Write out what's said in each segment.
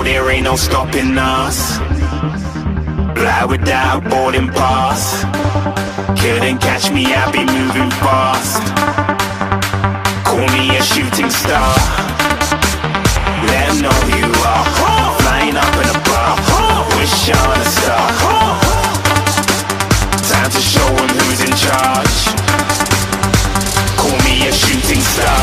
there ain't no stopping us. Fly without boarding pass. Couldn't catch me, I be moving fast. Call me a shooting star. Let 'em know who you are. Flying up in a bar. Wish on a star. Time to show 'em who's in charge. Call me a shooting star.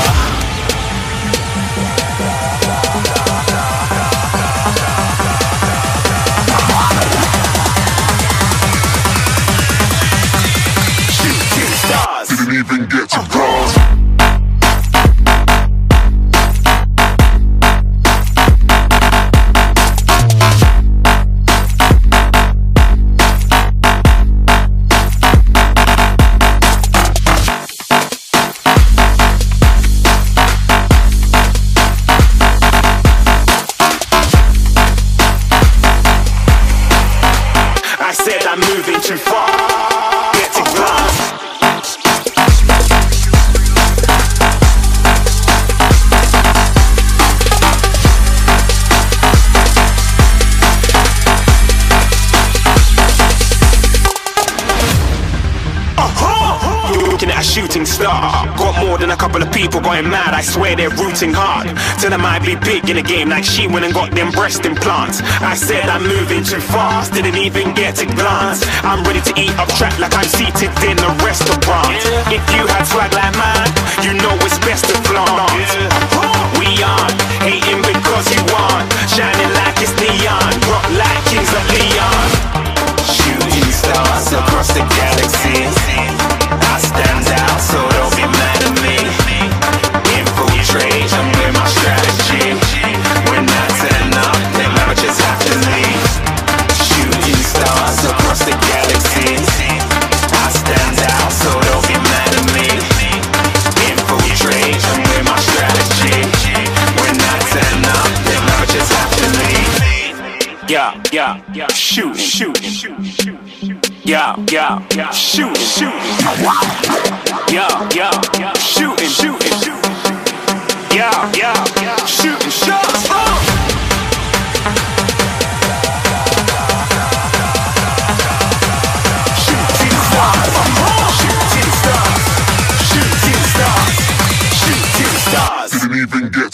Didn't even get to cross. I said I'm moving too far. Get to glass. Looking at a shooting star. Got more than a couple of people going mad, I swear they're rooting hard. Tell them I be big in the game like she went and got them breast implants. I said I'm moving too fast, didn't even get to glance. I'm ready to eat up track like I'm seated in a restaurant. If you had swag like mine, you know it's best to flaunt. We aren't hating because you aren't shining like it's neon, rock like kings of Leon. Shooting stars across the galaxy. I stand out, so don't be mad at me. Infiltrate, I'm with my strategy. When I turn up, then I just have to leave. Shooting stars across the galaxy. I stand out, so don't be mad at me. Infiltrate, I'm with my strategy. When I turn up, then I just have to leave. Yeah, shooting. Yeah, shooting. Yeah, shooting. Yeah, shooting shots. Shooting stars. Shooting stars. Didn't even get